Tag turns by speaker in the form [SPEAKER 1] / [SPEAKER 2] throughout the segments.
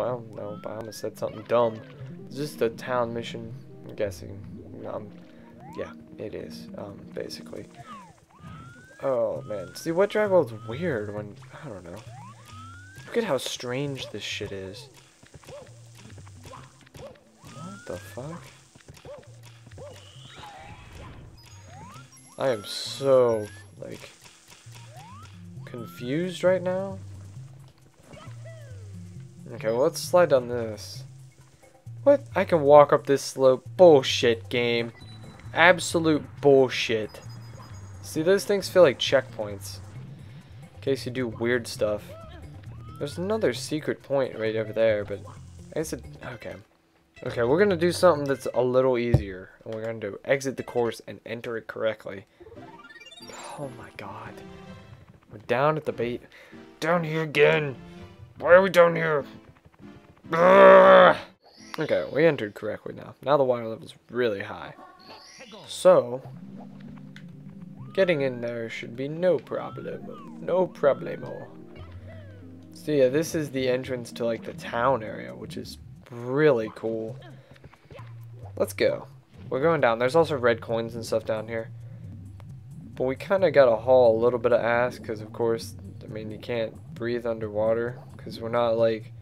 [SPEAKER 1] Well, no, I almost said something dumb. Is this the town mission? I'm guessing. Yeah, it is, basically. Oh, man. See, Wet Dry World's weird when... I don't know. Look at how strange this shit is. What the fuck? I am so, like, confused right now. Okay, well, let's slide down this. What? I can walk up this slope. Bullshit, game. Absolute bullshit. See, those things feel like checkpoints. In case you do weird stuff. There's another secret point right over there, but I guess it... Okay. Okay, we're gonna do something that's a little easier. And we're gonna exit the course and enter it correctly. Oh my god. We're down at the bait. Down here again! Why are we down here? Urgh! Okay, we entered correctly now. Now the water level's really high. So, getting in there should be no problem. No problemo. So yeah, this is the entrance to like the town area, which is really cool. Let's go. We're going down. There's also red coins and stuff down here. But we kind of got to haul a little bit of ass because, of course, I mean, you can't breathe underwater because we're not like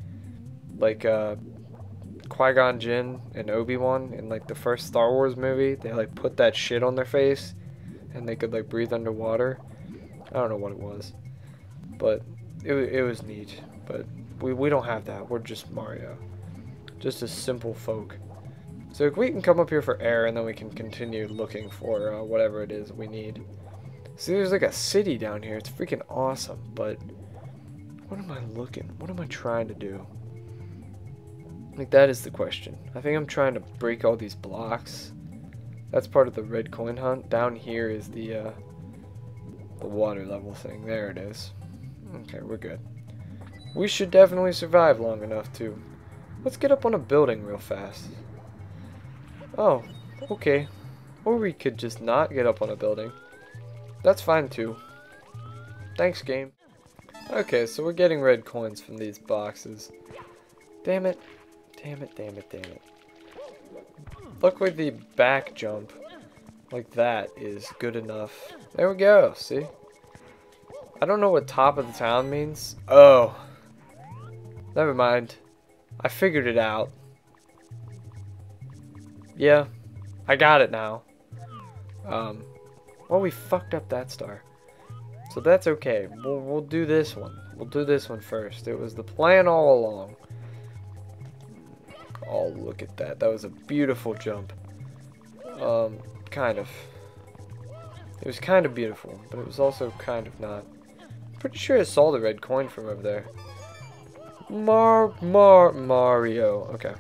[SPEAKER 1] Qui-Gon Jinn and Obi-Wan in like the first Star Wars movie. They like put that shit on their face and they could like breathe underwater. I don't know what it was, but it was neat. But we don't have that. We're just Mario, just a simple folk. So if we can come up here for air and then we can continue looking for whatever it is we need. See, there's like a city down here. It's freaking awesome. But what am I looking? What am I trying to do? Like, that is the question. I think I'm trying to break all these blocks. That's part of the red coin hunt. Down here is the water level thing. There it is. Okay, we're good. We should definitely survive long enough to... Let's get up on a building real fast. Oh, okay. Or we could just not get up on a building. That's fine too. Thanks, game. Okay, so we're getting red coins from these boxes. Damn it. Damn it, damn it, damn it. Luckily the back jump, like that, is good enough. There we go, see? I don't know what top of the town means. Oh. Never mind. I figured it out. Yeah, I got it now. Well, we fucked up that star. So that's okay. We'll do this one. We'll do this one first. It was the plan all along. Oh, look at that. That was a beautiful jump. Kind of. It was kind of beautiful, but it was also kind of not. Pretty sure I saw the red coin from over there. Mario. Okay.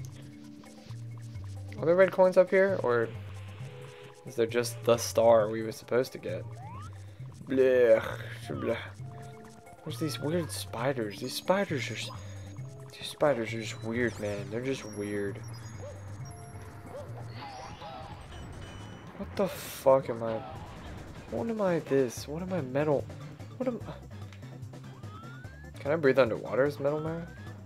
[SPEAKER 1] Are there red coins up here, or is there just the star we were supposed to get? Blech, blech. There's these weird spiders. These spiders are just weird, man. They're just weird. What the fuck am I? What am I this? What am I metal? What am I? Can I breathe underwater as Metal Mario?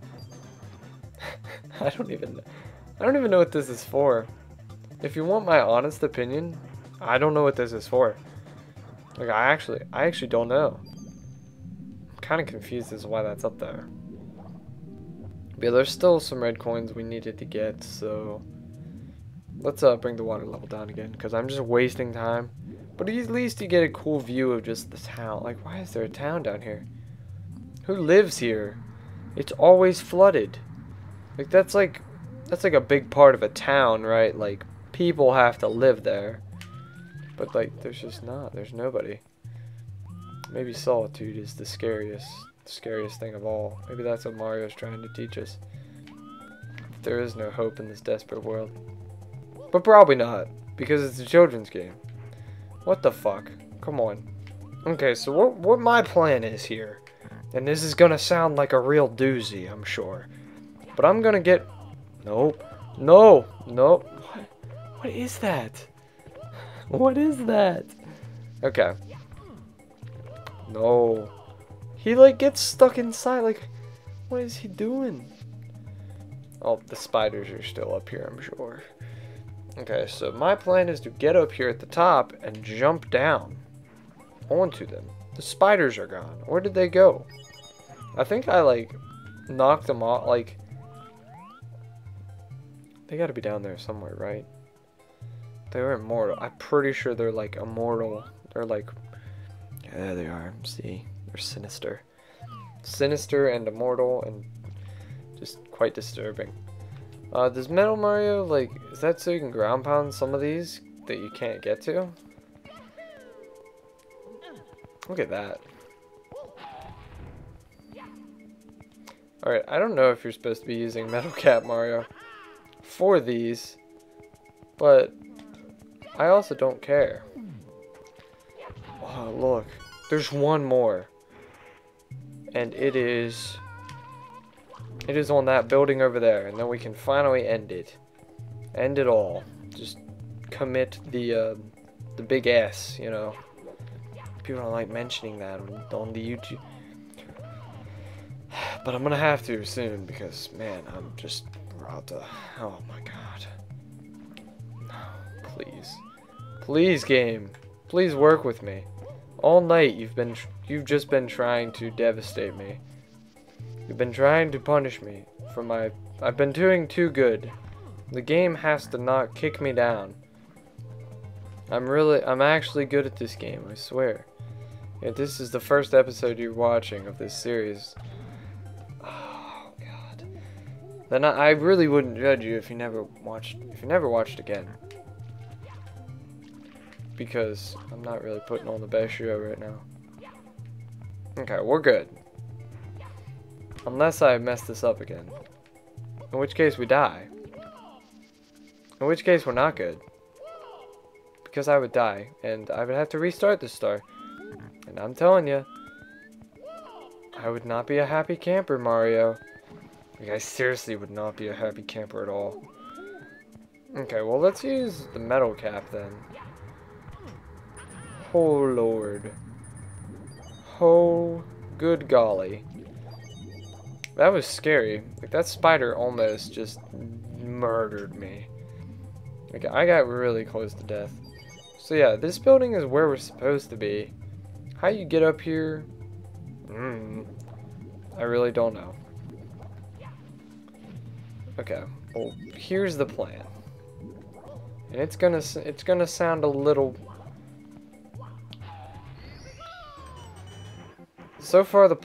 [SPEAKER 1] I don't even know what this is for. If you want my honest opinion, I don't know what this is for. Like, I actually don't know. I'm kind of confused as to why that's up there. But yeah, there's still some red coins we needed to get, so let's bring the water level down again, because I'm just wasting time. But at least you get a cool view of just the town. Like, why is there a town down here? Who lives here? It's always flooded. Like, that's like a big part of a town, right? Like, people have to live there. But like, there's just not. There's nobody. Maybe solitude is the scariest thing of all. Maybe that's what Mario's trying to teach us. There is no hope in this desperate world. But probably not, because it's a children's game. What the fuck? Come on. Okay, so what my plan is here, and this is gonna sound like a real doozy, I'm sure. But I'm gonna get... Nope. No! Nope. What is that? What is that? Okay. No. He like gets stuck inside, like... What is he doing? Oh, the spiders are still up here, I'm sure. Okay, so my plan is to get up here at the top and jump down onto them. The spiders are gone. Where did they go? I think I, like, knocked them off, like... They gotta be down there somewhere, right? They were immortal. I'm pretty sure they're, like, immortal. They're, like... Yeah, there they are. See? They're sinister. Sinister and immortal and just quite disturbing. Does Metal Mario, like, is that so you can ground pound some of these that you can't get to? Look at that. Alright, I don't know if you're supposed to be using Metal Cap Mario for these, but I also don't care. Oh, look. There's one more. And it is on that building over there, and then we can finally end it. End it all. Just commit the big S, you know. People don't like mentioning that on the YouTube. But I'm gonna have to soon because, man, I'm just about to. Oh my god. No, please, please, game, please work with me. All night you've just been trying to devastate me. You've been trying to punish me for my... I've been doing too good. The game has to not kick me down. I'm actually good at this game, I swear. If this is the first episode you're watching of this series, oh god, then I really wouldn't judge you if you never watched again. Because I'm not really putting on the best show right now. Okay, we're good. Unless I mess this up again. In which case we die. In which case we're not good. Because I would die, and I would have to restart this star. And I'm telling you, I would not be a happy camper, Mario. Like, I seriously would not be a happy camper at all. Okay, well, let's use the metal cap then. Oh, Lord. Oh, good golly. That was scary. Like, that spider almost just murdered me. Like, I got really close to death. So yeah, this building is where we're supposed to be. How you get up here? I really don't know. Okay, well, here's the plan. And it's gonna sound a little... So far the...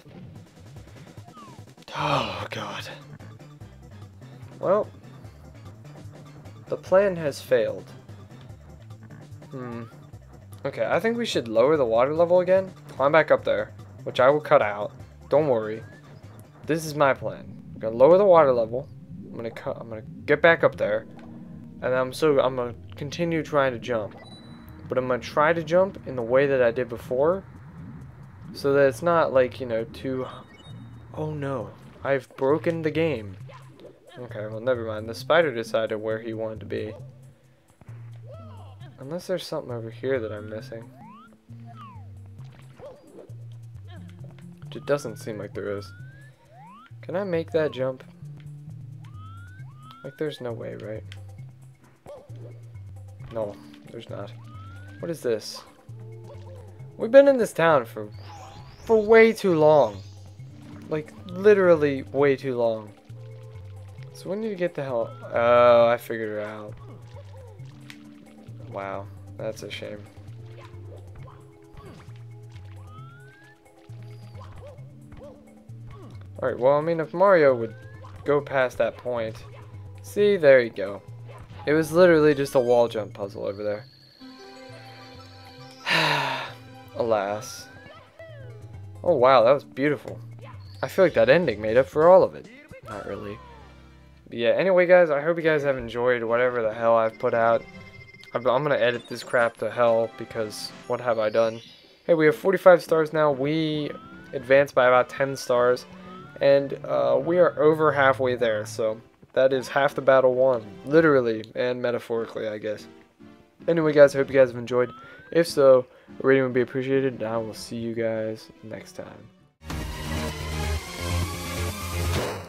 [SPEAKER 1] Oh, God. Well, the plan has failed. Okay, I think we should lower the water level again. Climb back up there, which I will cut out. Don't worry. This is my plan. I'm gonna lower the water level. I'm gonna get back up there, and I'm gonna continue trying to jump. But I'm gonna try to jump in the way that I did before, so that it's not like, you know, too... Oh no, I've broken the game. Okay, well, never mind. The spider decided where he wanted to be. Unless there's something over here that I'm missing. Which it doesn't seem like there is. Can I make that jump? Like, there's no way, right? No, there's not. What is this? We've been in this town for way too long. Like, literally way too long. So we need to get the hell... Oh, I figured it out. Wow, that's a shame. Alright, well, I mean, if Mario would go past that point... See, there you go. It was literally just a wall jump puzzle over there. Alas. Oh, wow, that was beautiful. I feel like that ending made up for all of it. Not really. But yeah, anyway, guys, I hope you guys have enjoyed whatever the hell I've put out. I'm going to edit this crap to hell because what have I done? Hey, we have 45 stars now. We advanced by about 10 stars. And we are over halfway there. So that is half the battle won. Literally and metaphorically, I guess. Anyway, guys, I hope you guys have enjoyed. If so, a rating would be appreciated. And I will see you guys next time.